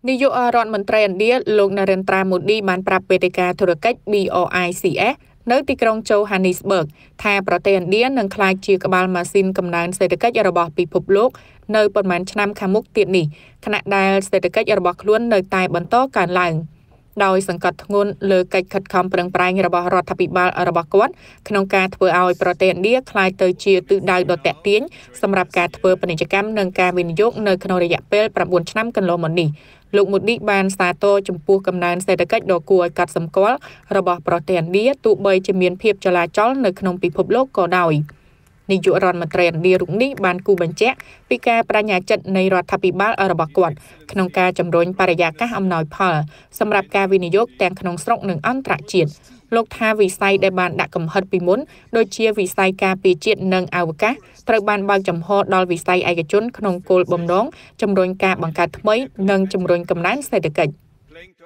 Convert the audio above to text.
នាយករដ្ឋមន្ត្រីឥណ្ឌាលោក Narendra Modi បានប្រាប់វេទិកាធុរកិច្ច BOICS នៅទីក្រុង Johannesburg ថាប្រទេសឥណ្ឌានឹងក្លាយជាក្បាលម៉ាស៊ីនកំណើនសេដ្ឋកិច្ចរបស់ពិភពលោកនៅប៉ុន្មានឆ្នាំខាងមុខទៀតនេះខណៈដែលសេដ្ឋកិច្ចរបស់ខ្លួននៅតែបន្តកើនឡើងដោយសង្កត់ធ្ងន់លើកិច្ចខិតខំប្រឹងប្រែងរបស់រដ្ឋាភិបាលរបស់គាត់ក្នុងការធ្វើឲ្យប្រទេសឥណ្ឌាក្លាយទៅជាទិសដៅដ៏ទាក់ទាញសម្រាប់ការធ្វើពាណិជ្ជកម្មនិងការវិនិយោគនៅក្នុងរយៈពេល9ឆ្នាំកន្លងមកនេះលោកមូឌីបានសាទរចំពោះកំណើនសេដ្ឋកិច្ចដ៏គួរឲ្យកត់សម្គាល់របស់ប្រទេសឥណ្ឌាទោះបីជាមានភាពចលាចលនៅក្នុងពិភពលោកក៏ដោយនាយករដ្ឋមន្ត្រីឥណ្ឌារូបនេះបានគូបញ្ជាក់ពីការបដិញ្ញាចិត្តនៃរដ្ឋាភិបាលរបស់គាត់ក្នុងការជំរុញបរិយាកាសអំណោយផលសម្រាប់ការវិនិយោគទាំងក្នុងស្រុកនិងអន្តរជាតិលោកថាវិស័យដែលបានដាក់កំហិតពីមុនដូចជាវិស័យការពារជាតិនិងអវកាសត្រូវបានបើកចំហដល់វិស័យឯកជនក្នុងគោលបំណងជំរុញការបង្កើតថ្មីនិងជំរុញកំណើនសេដ្ឋកិច្ច